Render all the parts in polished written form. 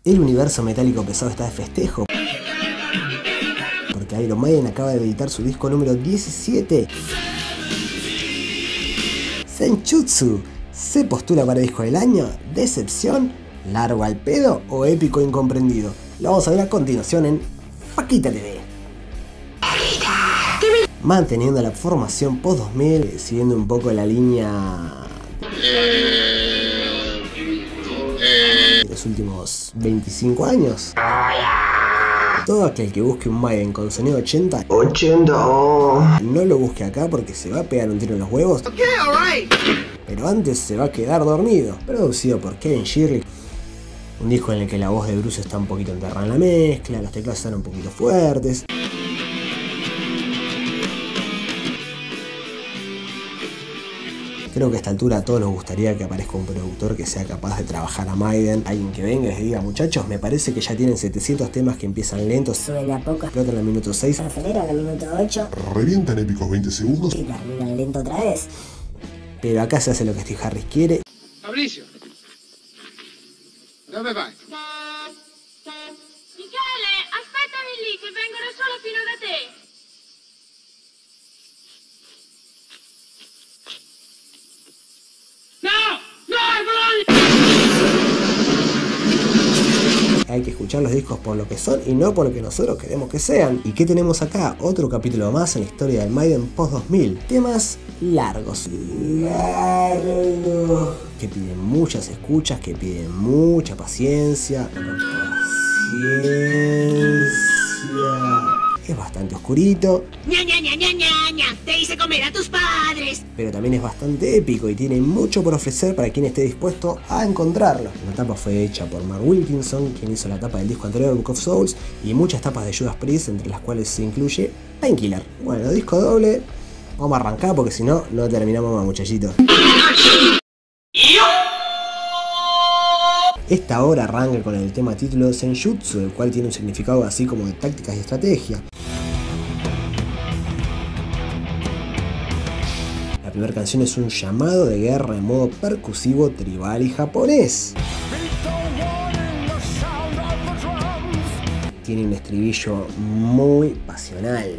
El universo metálico pesado está de festejo, porque Iron Maiden acaba de editar su disco número 17. Senjutsu se postula para disco del año, decepción, largo al pedo o épico incomprendido. Lo vamos a ver a continuación en Paquita TV. Manteniendo la formación post 2000, siguiendo un poco la línea de los últimos 25 años. Todo aquel que busque un Maiden con sonido 80, no lo busque acá porque se va a pegar un tiro en los huevos. Pero antes se va a quedar dormido. Producido por Kevin Shirley. Un disco en el que la voz de Bruce está un poquito enterrada en la mezcla, los teclados están un poquito fuertes. Creo que a esta altura a todos nos gustaría que aparezca un productor que sea capaz de trabajar a Maiden. Alguien que venga y les diga, muchachos, me parece que ya tienen 700 temas que empiezan lentos, suben a poco, explotan al minuto 6, aceleran al minuto 8, revientan épicos 20 segundos y terminan lento otra vez. pero acá se hace lo que Steve Harris quiere. Fabrizio, dove vai? Michele, aspettami lì che vengono solo fino da te. Hay que escuchar los discos por lo que son y no por lo que nosotros queremos que sean. ¿Y qué tenemos acá? Otro capítulo más en la historia del Maiden post 2000. Temas largos. Que piden muchas escuchas, que piden mucha paciencia. Es bastante oscurito. ¡Ña, ña, ña, ña, ña, ña! ¡Te hice comer a tus padres! Pero también es bastante épico y tiene mucho por ofrecer para quien esté dispuesto a encontrarlo. La tapa fue hecha por Mark Wilkinson, quien hizo la tapa del disco anterior, Book of Souls, y muchas tapas de Judas Priest, entre las cuales se incluye Painkiller. Bueno, disco doble. Vamos a arrancar porque si no, no terminamos más, muchachitos. Esta obra arranca con el tema título Senjutsu, el cual tiene un significado así como de tácticas y estrategia. La primera canción es un llamado de guerra en modo percusivo, tribal y japonés. Tiene un estribillo muy pasional.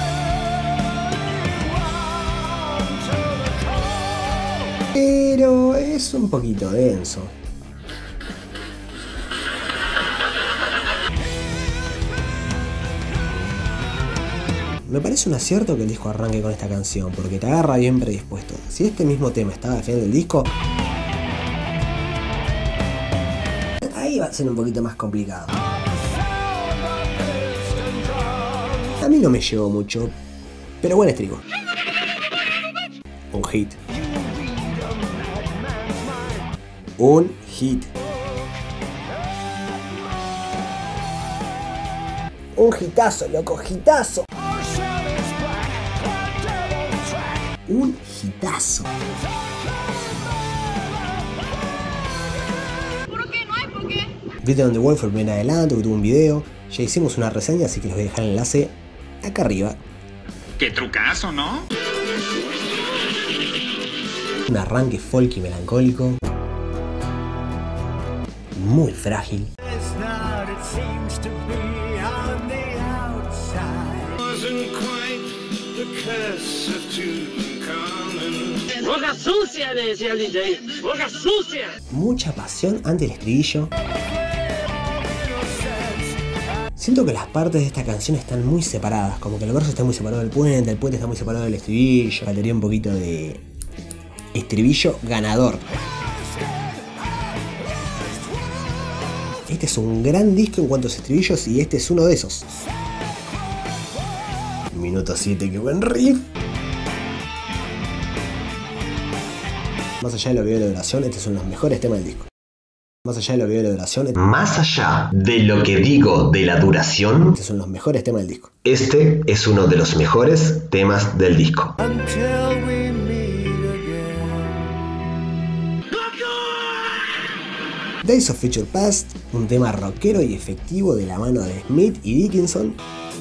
Pero es un poquito denso. Me parece un acierto que el disco arranque con esta canción, porque te agarra bien predispuesto. Si este mismo tema estaba al final del disco, ahí va a ser un poquito más complicado. A mí no me llegó mucho, pero buen estribo. Un hit. Un hit. Un hitazo, loco, hitazo. Un hitazo. ¿Por qué? No hay por qué. Viste donde Wolf fue el primer adelanto, que tuvo un video. Ya hicimos una reseña, así que les voy a dejar el enlace acá arriba. Qué trucazo, ¿no? Un arranque folk y melancólico. Muy frágil. ¡Boca sucia! Le decía el DJ. ¡Boca sucia! Mucha pasión ante el estribillo. Siento que las partes de esta canción están muy separadas, como que el verso está muy separado del puente, el puente está muy separado del estribillo. Faltaría un poquito de estribillo ganador. Este es un gran disco en cuanto a estribillos y este es uno de esos. Minuto 7, qué buen riff. Más allá de lo que veo de la duración, estos son los mejores temas del disco. Más allá de lo que veo de la duración, Más allá de lo que digo de la duración, estos son los mejores temas del disco. este es uno de los mejores temas del disco. Days of Future Past, un tema rockero y efectivo de la mano de Smith y Dickinson.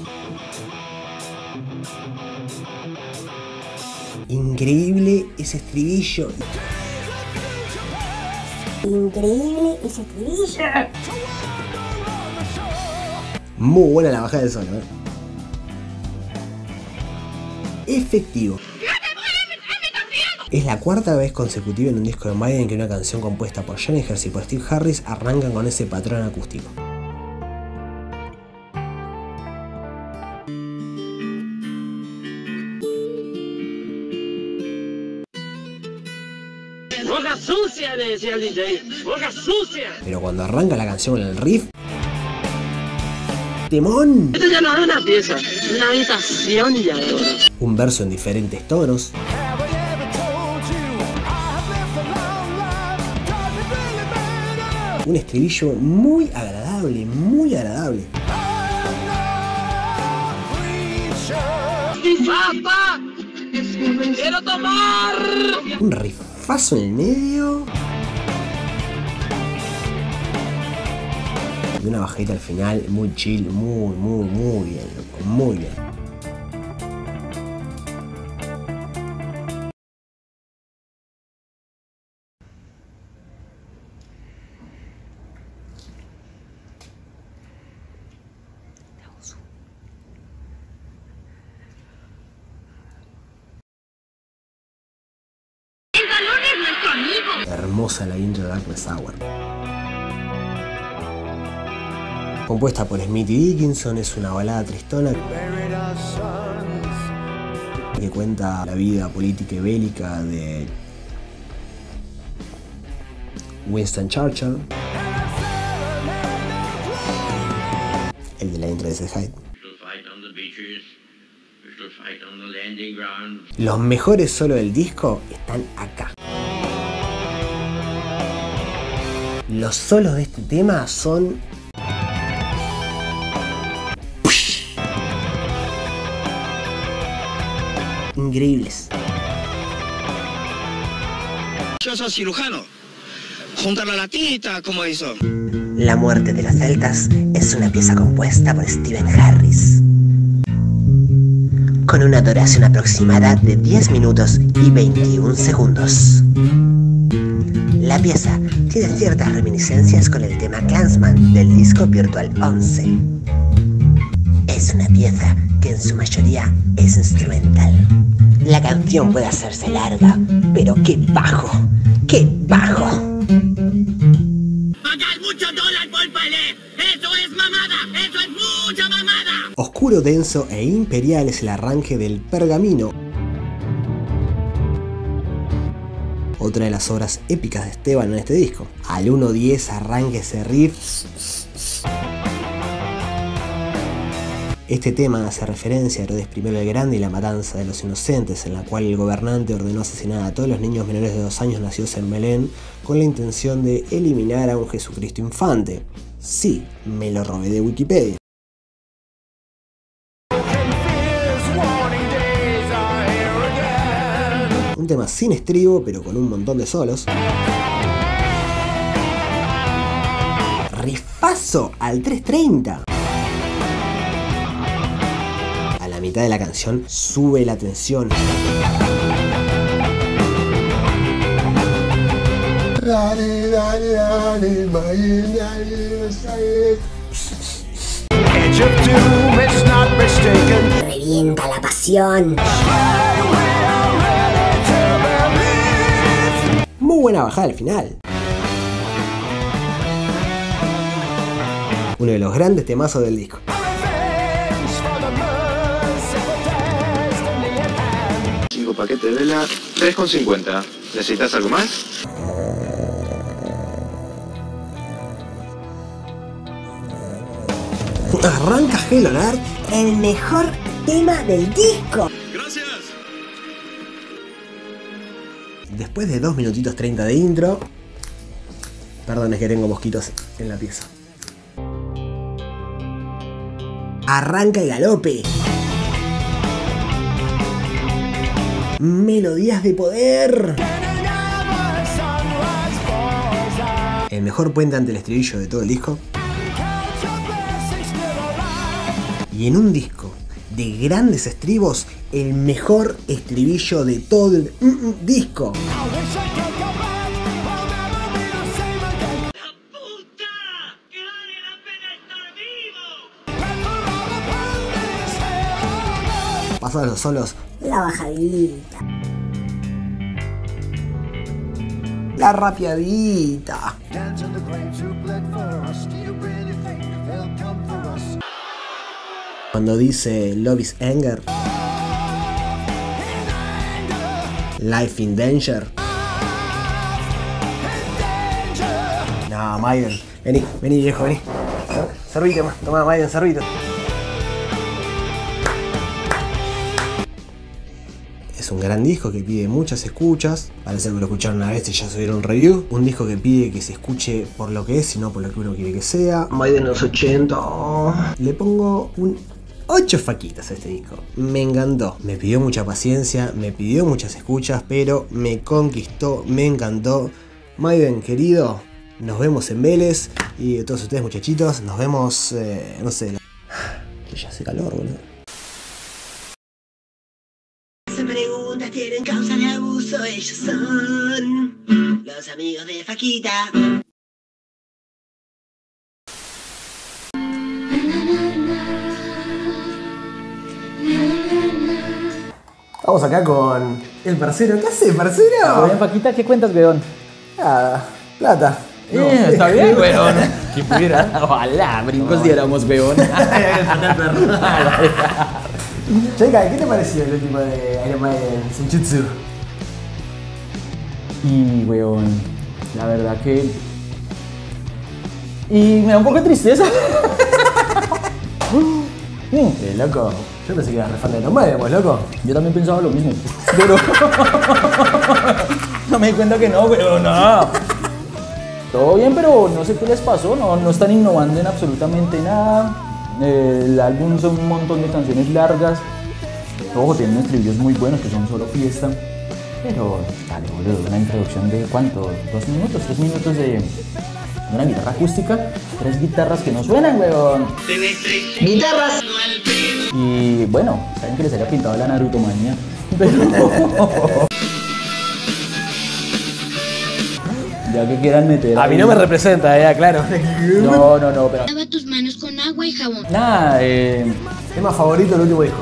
Increíble ese estribillo. Increíble ese estribillo. Muy buena la bajada del solo, Efectivo. Es la cuarta vez consecutiva en un disco de Maiden que una canción compuesta por Johnny Hersey y por Steve Harris arrancan con ese patrón acústico. ¡Boca sucia! Le decía el DJ. ¡Boca sucia! Pero cuando arranca la canción con el riff, ¡temón! Esto ya no es una pieza, es una habitación ya de oro. Un verso en diferentes tonos. Un estribillo muy agradable, muy agradable. ¡Papá! ¡Quiero tomar! Un rifazo en el medio. Y una bajita al final, muy chill, muy bien, loco, muy bien. El balón es nuestro amigo. Hermosa la intro de Darkness Hour. Compuesta por Smith y Dickinson, es una balada tristona que cuenta la vida política y bélica de Winston Churchill, el de la intro de Sid Hyde. Los mejores solos del disco están acá. Los solos de este tema son increíbles. Yo soy cirujano. Juntar la latita, como hizo. La muerte de los celtas es una pieza compuesta por Stephen Harris, con una duración aproximada de 10 minutos y 21 segundos. La pieza tiene ciertas reminiscencias con el tema Clansman del disco Virtual 11. Es una pieza que en su mayoría es instrumental. La canción puede hacerse larga, pero ¡qué bajo! ¡Qué bajo! ¡Pagar mucho dólar por palé! ¡Eso es mamada! ¡Eso es mucha mamada! Oscuro, denso e imperial es el arranque del Pergamino, otra de las obras épicas de Esteban en este disco. Al 1.10 arranca ese riff. Este tema hace referencia a Herodes I el Grande y la matanza de los inocentes, en la cual el gobernante ordenó asesinar a todos los niños menores de 2 años nacidos en Belén con la intención de eliminar a un Jesucristo infante. Sí, me lo robé de Wikipedia. Un tema sin estribo, pero con un montón de solos. Rifazo al 3.30. A la mitad de la canción sube la tensión. Dale, dale, dale, Mayen, dale, Revienta la pasión. Muy buena bajada al final. Uno de los grandes temazos del disco. 5 paquetes de vela, 3,50. ¿Necesitas algo más? Arranca Hell on Earth, El mejor tema del disco. ¡Gracias! después de 2 minutitos 30 de intro. Perdón, es que tengo mosquitos en la pieza. Arranca el galope. Melodías de poder. El mejor puente ante el estribillo de todo el disco. Y en un disco de grandes estribos, el mejor estribillo de todo el disco. Pasás los solos. La bajadita. La rapiadita. Cuando dice Love is Anger. Life in Danger. No, Maiden. Vení viejo, vení. Servite, toma Maiden, servite. Es un gran disco que pide muchas escuchas. Parece que lo escucharon una vez y ya subieron review. Un disco que pide que se escuche por lo que es y no por lo que uno quiere que sea. Maiden los 80. Le pongo un 8 faquitas a este disco. Me encantó. Me pidió mucha paciencia, me pidió muchas escuchas, pero me conquistó, me encantó. Maiden, querido, nos vemos en Vélez. Y todos ustedes, muchachitos, nos vemos, no sé. Que ya hace calor, boludo. Se preguntas tienen causa de abuso, ellos son los amigos de Faquita. Estamos acá con el parcero. ¿Qué hace, parcero? Bien, Paquita, ¿qué cuentas, weón? Nada, plata. No. Está bien, weón. ¿Quién pudiera? Ojalá, brincos diéramos, weón. Checa, ¿qué te pareció el último de Iron Maiden, Senjutsu? Y, weón, la verdad que... Y me da un poco de tristeza. Loco, yo pensé que eras re fan de Iron Maiden, pues, loco. Yo también pensaba lo mismo, pero... No me di cuenta que no, weón, no. Todo bien, pero no sé qué les pasó, no están innovando en absolutamente nada. El álbum son un montón de canciones largas. Ojo, tienen estribillos muy buenos que son solo fiesta. Pero, dale, boludo, una introducción de ¿cuánto? 2 minutos, 3 minutos de una guitarra acústica. 3 guitarras que no suenan, weón. ¡Guitarras! Y bueno, saben que les había pintado la Narutomanía. Pero... Ya que quieran meter. A mí no me representa, ya, claro. No, pero. Lava tus manos con agua y jabón. Nada, Tema favorito del último disco.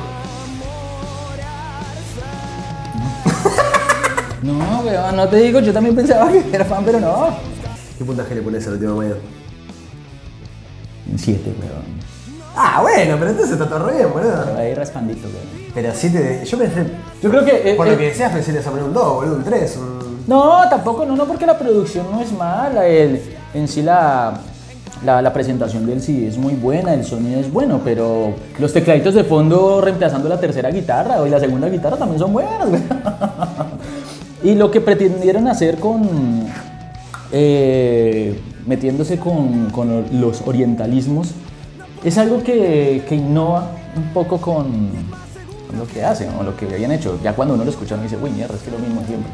No, weón, no te digo, yo también pensaba que era fan, pero no. ¿Qué puntaje le pones al último Maiden? 7, weón. Ah, bueno, pero entonces está todo re bien, boludo. Ahí raspandito, weón. Pero 7 yo pensé. Yo creo que. Por lo que decías, pensé que le ibas a poner un 2, boludo, un 3, No, tampoco, no, porque la producción no es mala. En sí la presentación del CD es muy buena, el sonido es bueno, pero los tecladitos de fondo reemplazando la tercera guitarra y la segunda guitarra también son buenas, güey. Y lo que pretendieron hacer con metiéndose con los orientalismos es algo que innova un poco con lo que hacen o lo que habían hecho. Ya cuando uno lo escucha uno dice, uy, mierda, es que es lo mismo siempre.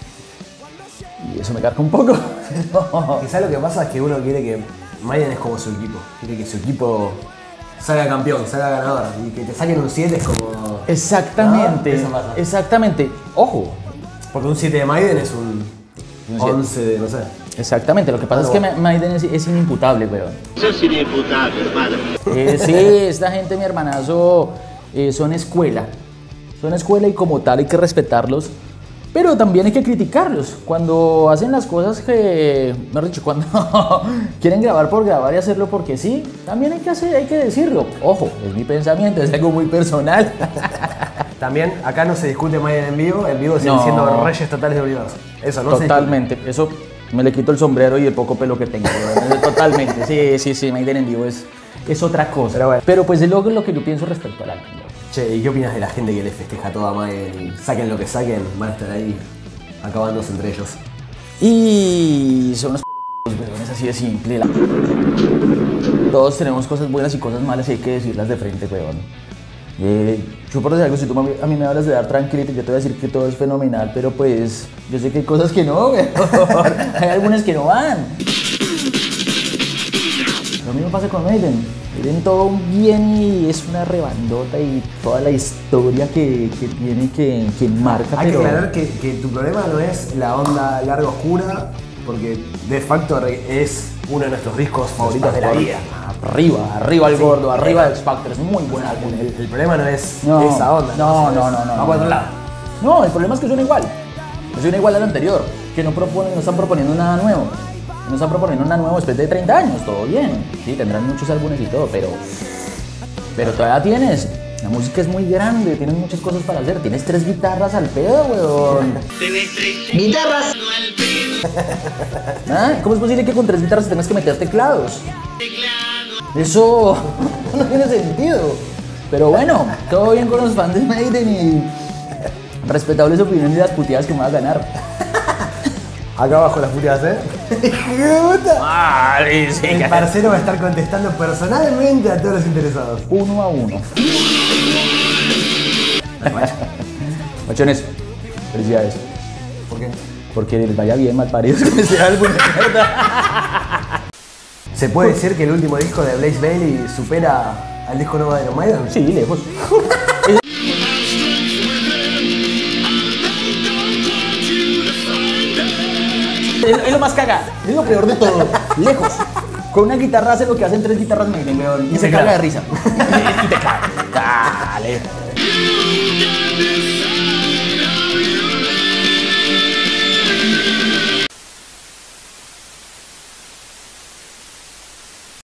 Y eso me carga un poco. Quizás lo que pasa es que uno quiere que Maiden es como su equipo. Quiere que su equipo salga campeón, salga ganador. Y que te saquen un 7 es como... Exactamente. ¿No? Eso pasa. Exactamente. Ojo. Porque un 7 de Maiden es un 11 de, no sé. Exactamente. Lo que pasa es que Maiden es inimputable, weón. Eso es inimputable, hermano. Sí, esta gente, mi hermanazo, son escuela. Son escuela y como tal hay que respetarlos. Pero también hay que criticarlos cuando hacen las cosas que, mejor dicho, cuando quieren grabar por grabar y hacerlo porque sí, también hay que decirlo. Ojo, es mi pensamiento, es algo muy personal. También acá no se discute Maiden en vivo siguen siendo reyes totales del universo. Eso no totalmente, eso me le quito el sombrero y el poco pelo que tengo. Totalmente, sí, Maiden en vivo es otra cosa. Pero bueno. Pero pues es lo que yo pienso respecto al álbum. Che, ¿y qué opinas de la gente que le festeja toda Maiden y saquen lo que saquen, van a estar ahí acabándose entre ellos? Y son unos pelotudos, es así de simple. Todos tenemos cosas buenas y cosas malas y hay que decirlas de frente, weón. Yo por decir algo, si tú a mí me hablas de dar tranquilidad, yo te voy a decir que todo es fenomenal, pero pues yo sé que hay cosas que no, weón. Hay algunas que no van. Lo mismo pasa con Maiden. Miren todo bien y es una rebandota y toda la historia que tiene que marca. Hay que aclarar que tu problema no es la onda larga oscura, porque Death Factory es uno de nuestros discos favoritos de la vida. Arriba el gordo, arriba X Factor, es muy buen álbum. El problema no es esa onda. No. Va por otro lado. No, el problema es que suena igual. Suena igual al anterior, que no están proponiendo nada nuevo. No están proponiendo nada nuevo después de 30 años, todo bien. Sí, tendrán muchos álbumes y todo, pero todavía tienes. La música es muy grande, tienes muchas cosas para hacer. Tienes 3 guitarras al pedo, weón. Tienes 3 guitarras. ¿Ah? ¿Cómo es posible que con 3 guitarras tengas que meter teclados? Eso no tiene sentido. Pero bueno, todo bien con los fans de Maiden y respetables opiniones y las puteadas que me va a ganar. Acá abajo las puteadas, ¿Qué puta? Vale, sí. El parcero va a estar contestando personalmente a todos los interesados. 1 a 1. Machones, felicidades. ¿Por qué? Porque les vaya bien, malparidos, con este álbum de mierda. ¿Se puede decir que el último disco de Blaze Bayley supera al disco nuevo de Iron Maiden? Sí, lejos. Es lo más cagado, es lo peor de todo. Lejos. Con una guitarra hace lo que hacen 3 guitarras Maiden, weón. Y se caga de risa. Y te cae. Dale.